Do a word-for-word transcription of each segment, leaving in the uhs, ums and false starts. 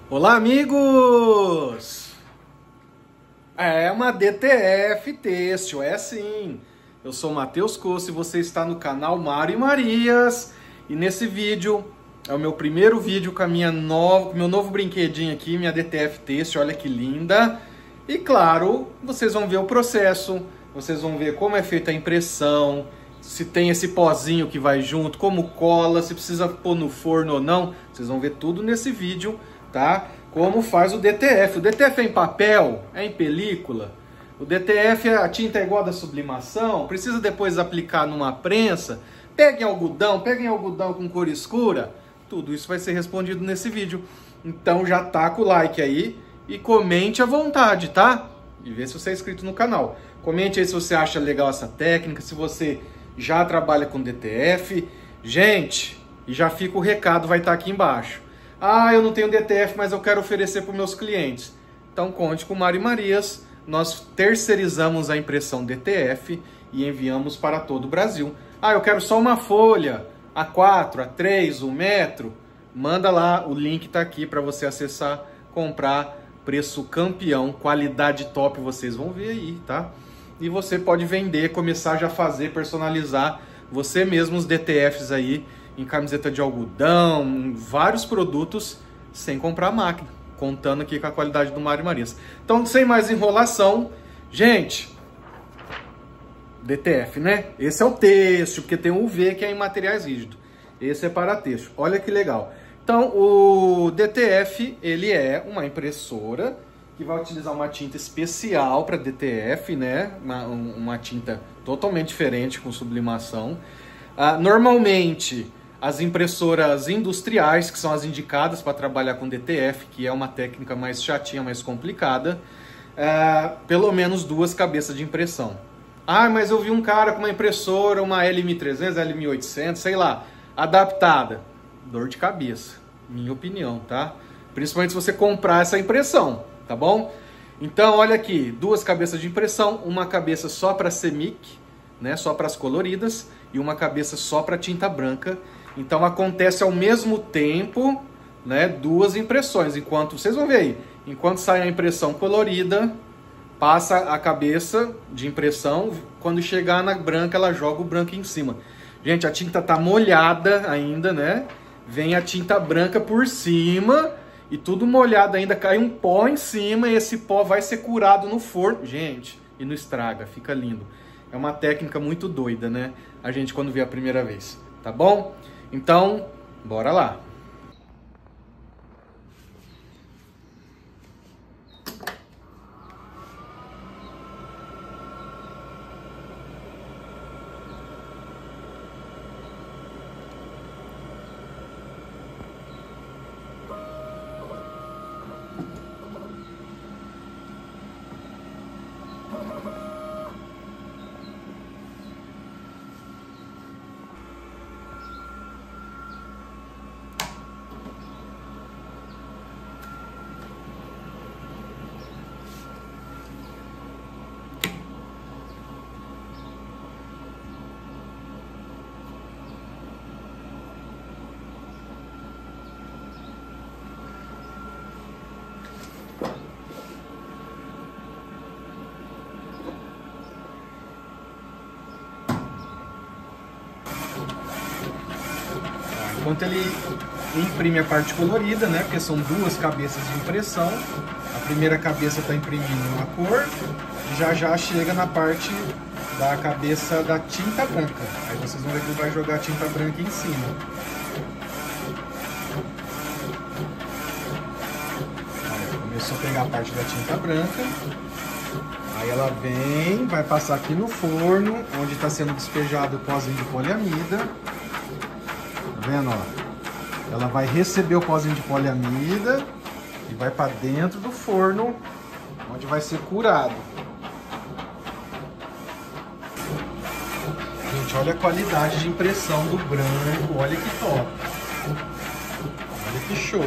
Olá, amigos! É uma D T F Têxtil, é sim. Eu sou o Matheus Coço e você está no canal Mário e Marias. E nesse vídeo, é o meu primeiro vídeo com a minha nova, com meu novo brinquedinho aqui, minha D T F Têxtil, olha que linda. E claro, vocês vão ver o processo, vocês vão ver como é feita a impressão, se tem esse pozinho que vai junto, como cola, se precisa pôr no forno ou não. Vocês vão ver tudo nesse vídeo, tá? Como faz o D T F. O D T F é em papel? É em película? O D T F, a tinta é igual da sublimação? Precisa depois aplicar numa prensa? Peguem algodão, peguem algodão com cor escura? Tudo isso vai ser respondido nesse vídeo. Então já taca o like aí e comente à vontade, tá? E vê se você é inscrito no canal. Comente aí se você acha legal essa técnica, se você já trabalha com D T F. Gente, e já fica o recado, vai estar aqui embaixo. Ah, eu não tenho D T F, mas eu quero oferecer para os meus clientes. Então conte com o Mário e Marias. Nós terceirizamos a impressão D T F e enviamos para todo o Brasil. Ah, eu quero só uma folha, A quatro, A três, um metro. Manda lá, o link está aqui para você acessar, comprar, preço campeão, qualidade top, vocês vão ver aí, tá? E você pode vender, começar já a fazer, personalizar você mesmo os D T Fs aí, em camiseta de algodão, em vários produtos, sem comprar máquina, contando aqui com a qualidade do Mário e Marias. Então, sem mais enrolação, gente, D T F, né? Esse é o têxtil, porque tem o U V que é em materiais rígidos. Esse é para têxtil. Olha que legal. Então, o D T F, ele é uma impressora que vai utilizar uma tinta especial para D T F, né? Uma, uma tinta totalmente diferente, com sublimação. Ah, normalmente, as impressoras industriais, que são as indicadas para trabalhar com D T F, que é uma técnica mais chatinha, mais complicada, ah, pelo menos duas cabeças de impressão. Ah, mas eu vi um cara com uma impressora, uma L M trezentos, L M oitocentos, sei lá, adaptada. Dor de cabeça, minha opinião, tá? Principalmente se você comprar essa impressão, tá bom? Então, olha aqui, duas cabeças de impressão, uma cabeça só para semic, né, só para as coloridas, e uma cabeça só para tinta branca. Então, acontece ao mesmo tempo, né, duas impressões. Enquanto, vocês vão ver aí, enquanto sai a impressão colorida, passa a cabeça de impressão, quando chegar na branca, ela joga o branco em cima. Gente, a tinta tá molhada ainda, né? Vem a tinta branca por cima e tudo molhado ainda, cai um pó em cima e esse pó vai ser curado no forno. Gente, e não estraga, fica lindo. É uma técnica muito doida, né? A gente quando vê a primeira vez, tá bom? Então, bora lá. Enquanto ele imprime a parte colorida, né? Porque são duas cabeças de impressão. A primeira cabeça está imprimindo uma cor e já já chega na parte da cabeça da tinta branca. Aí vocês vão ver que ele vai jogar a tinta branca em cima. Aí, começou a pegar a parte da tinta branca. Aí ela vem, vai passar aqui no forno, onde está sendo despejado o pozinho de poliamida. Tá vendo, ó? Ela vai receber o pozinho de poliamida e vai para dentro do forno, onde vai ser curado. Gente, olha a qualidade de impressão do branco, olha que top. Olha que show.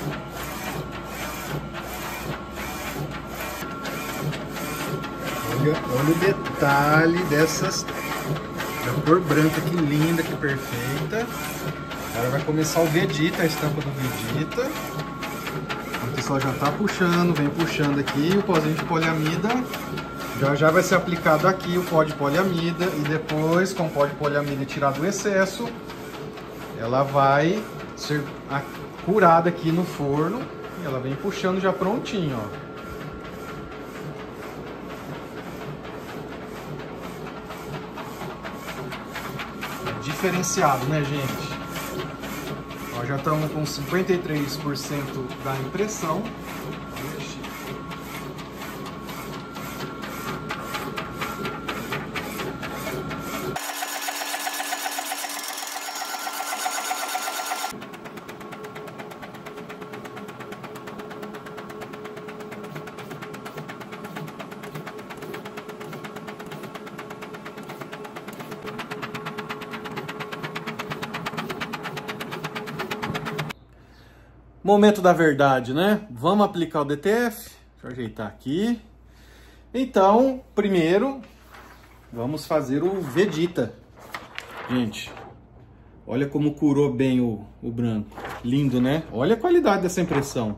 Olha, olha o detalhe dessas, da cor branca, que linda, que perfeita. Agora vai começar o Vegeta, a estampa do Vegeta. pessoal já tá puxando, vem puxando aqui o pozinho de poliamida. Já já vai ser aplicado aqui o pó de poliamida e depois, com o pó de poliamida tirado o excesso, ela vai ser curada aqui no forno e ela vem puxando já prontinho, ó. Diferenciado, né, gente? Ó, já estamos com cinquenta e três por cento da impressão. Momento da verdade, né? Vamos aplicar o D T F. Deixa eu ajeitar aqui. Então, primeiro, vamos fazer o Vegeta. Gente, olha como curou bem o, o branco. Lindo, né? Olha a qualidade dessa impressão.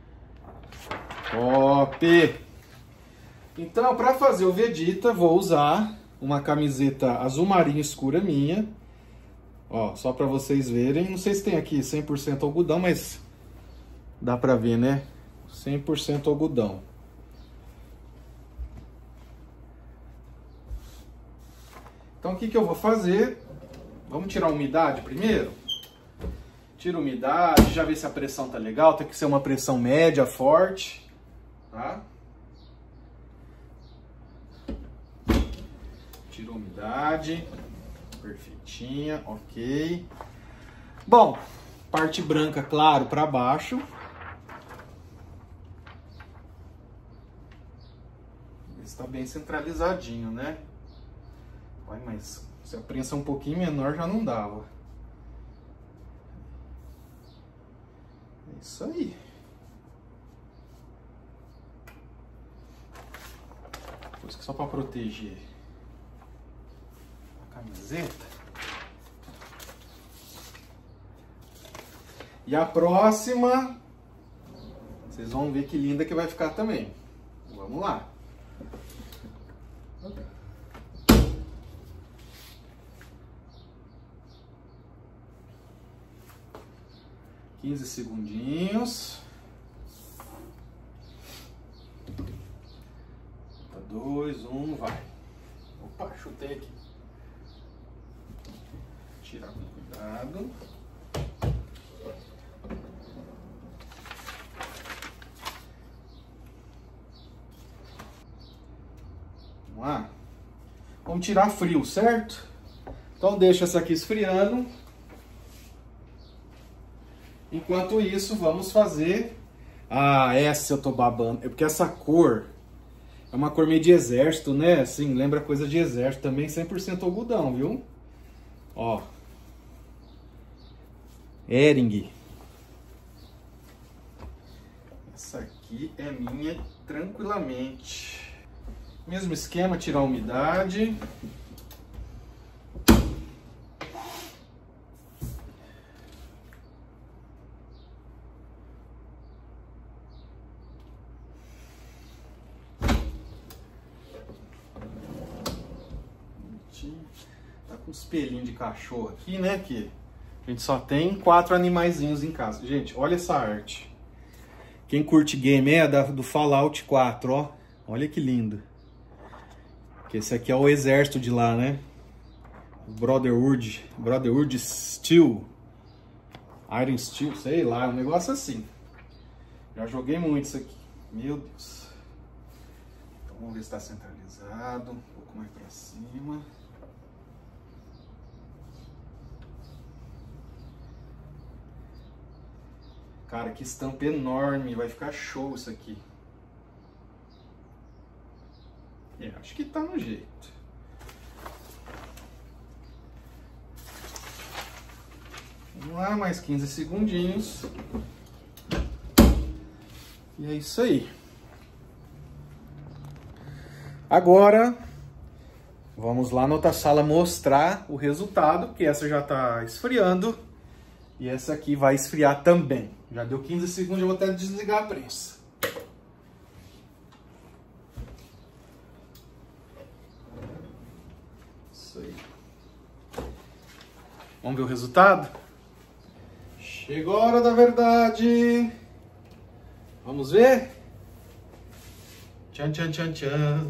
Top! Então, para fazer o Vegeta, vou usar uma camiseta azul marinho escura minha. Ó, só para vocês verem. Não sei se tem aqui cem por cento algodão, mas dá pra ver, né? cem por cento algodão. Então, o que que eu vou fazer? Vamos tirar a umidade primeiro? Tira a umidade, já vê se a pressão tá legal. Tem que ser uma pressão média, forte, tá? Tira a umidade. Perfeitinha, ok. Bom, parte branca, claro, para baixo. Está bem centralizadinho, né? Vai, mas se a prensa é um pouquinho menor já não dava. É isso aí. Depois que só para proteger a camiseta. E a próxima, vocês vão ver que linda que vai ficar também. Vamos lá. quinze segundinhos. dois, um, vai. Opa, chutei aqui. Tirar com cuidado. Vamos lá. Vamos tirar frio, certo? Então deixa essa aqui esfriando. Enquanto isso, vamos fazer... Ah, essa eu tô babando. É porque essa cor é uma cor meio de exército, né? Assim, lembra coisa de exército também, cem por cento algodão, viu? Ó. Hering. Essa aqui é minha tranquilamente. Mesmo esquema, tirar a umidade. Tá com uns pelinhos de cachorro aqui, né? Que a gente só tem quatro animaizinhos em casa. Gente, olha essa arte. Quem curte game é da, do Fallout quatro, ó. Olha que lindo. Que esse aqui é o exército de lá, né? Brotherhood. Brotherhood Steel. Iron Steel, sei lá, um negócio assim. Já joguei muito isso aqui. Meu Deus. Então vamos ver se está centralizado. Um pouco mais para cima. Cara, que estampa enorme. Vai ficar show isso aqui. É, acho que tá no jeito. Vamos lá, mais quinze segundinhos. E é isso aí. Agora, vamos lá na outra sala mostrar o resultado, que essa já tá esfriando. E essa aqui vai esfriar também. Já deu quinze segundos, eu vou até desligar a prensa. Isso aí. Vamos ver o resultado? Chegou a hora da verdade. Vamos ver? Tchan, tchan, tchan, tchan.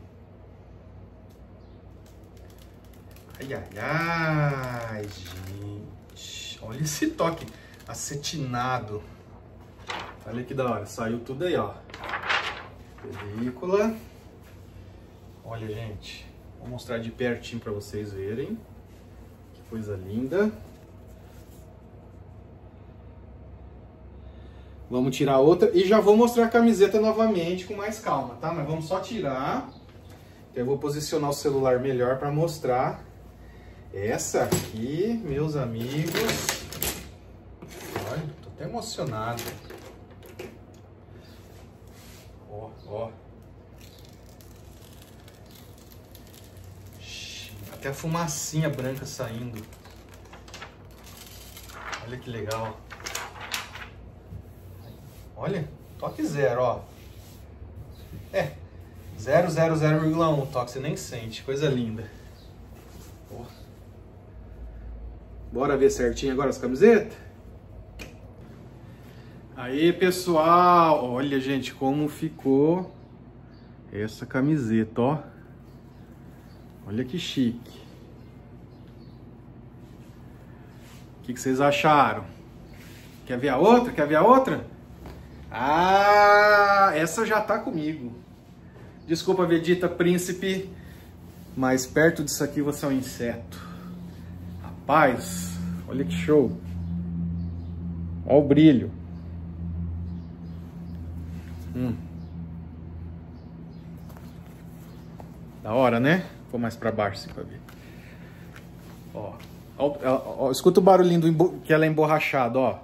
Ai, ai, ai, gente. Olha esse toque acetinado. Olha que da hora. Saiu tudo aí, ó. Película. Olha, gente. Vou mostrar de pertinho pra vocês verem. Que coisa linda. Vamos tirar outra e já vou mostrar a camiseta novamente com mais calma, tá? Mas vamos só tirar. Eu vou posicionar o celular melhor para mostrar. Essa aqui, meus amigos. Olha, tô até emocionado. Ó, ó. Até a fumacinha branca saindo. Olha que legal. Olha, toque zero, ó. É, zero zero zero vírgula um toque, você nem sente. Coisa linda. Ó. Bora ver certinho agora as camisetas? Aí, pessoal. Olha, gente, como ficou essa camiseta, ó. Olha que chique. O que, que vocês acharam? Quer ver a outra? Quer ver a outra? Ah, essa já tá comigo. Desculpa, Vegeta Príncipe, mas perto disso aqui você é um inseto. Rapaz, olha que show. Olha o brilho. Hum. Da hora, né? Vou mais pra baixo assim pra ver. Ó, ó, ó, ó, escuta o barulhinho do que ela é emborrachada, ó.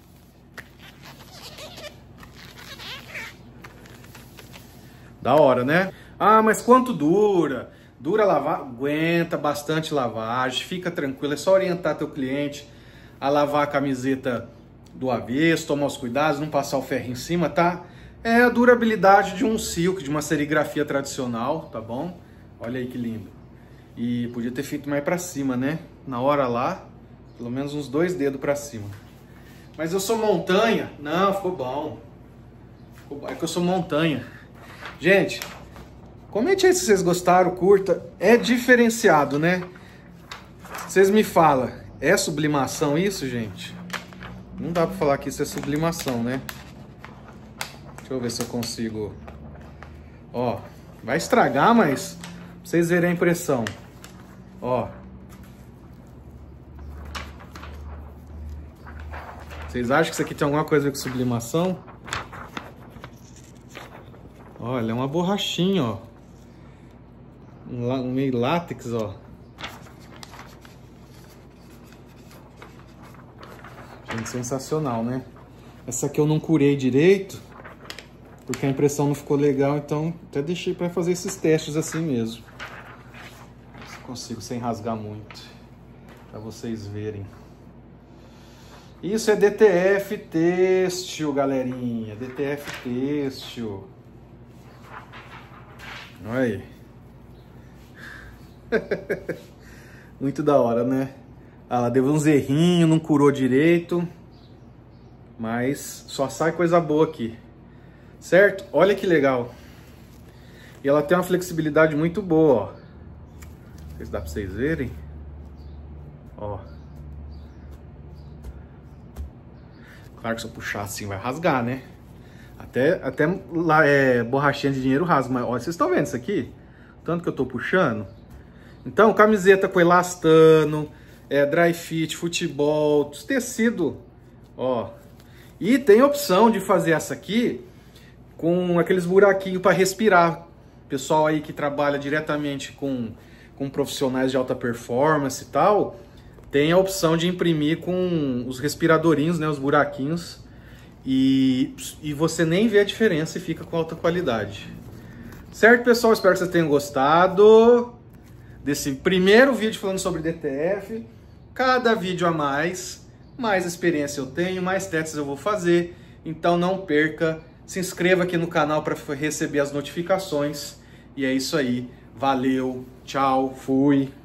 Da hora, né? Ah, mas quanto dura? Dura lavar? Aguenta bastante lavagem, fica tranquilo. É só orientar teu cliente a lavar a camiseta do avesso, tomar os cuidados, não passar o ferro em cima, tá? É a durabilidade de um silk, de uma serigrafia tradicional, tá bom? Olha aí que lindo. E podia ter feito mais pra cima, né? Na hora lá, pelo menos uns dois dedos pra cima. Mas eu sou montanha? Não, ficou bom. É que eu sou montanha. Gente, comente aí se vocês gostaram, curta. É diferenciado, né? Vocês me falam, é sublimação isso, gente? Não dá pra falar que isso é sublimação, né? Deixa eu ver se eu consigo. Ó, vai estragar, mas pra vocês verem a impressão. Ó. Vocês acham que isso aqui tem alguma coisa a ver com sublimação? Olha, é uma borrachinha, ó. Um meio látex, ó. Gente, sensacional, né? Essa aqui eu não curei direito, porque a impressão não ficou legal, então até deixei para fazer esses testes assim mesmo. Se consigo sem rasgar muito, para vocês verem. Isso é D T F têxtil, galerinha. D T F têxtil. Olha aí. Muito da hora, né? Ela deu uns errinhos, não curou direito. Mas só sai coisa boa aqui. Certo? Olha que legal. E ela tem uma flexibilidade muito boa, ó. Não sei se dá pra vocês verem. Ó. Claro que se eu puxar assim vai rasgar, né? Até, até lá é borrachinha de dinheiro rasga. Mas olha, vocês estão vendo isso aqui? Tanto que eu tô puxando. Então, camiseta com elastano, é, dry fit, futebol, tecido, ó. E tem a opção de fazer essa aqui com aqueles buraquinhos para respirar. Pessoal aí que trabalha diretamente com, com profissionais de alta performance e tal, tem a opção de imprimir com os respiradorinhos, né, os buraquinhos, e, e você nem vê a diferença e fica com alta qualidade. Certo, pessoal? Espero que vocês tenham gostado desse primeiro vídeo falando sobre D T F. Cada vídeo a mais, mais experiência eu tenho, mais testes eu vou fazer. Então não perca, se inscreva aqui no canal para receber as notificações. E é isso aí, valeu, tchau, fui!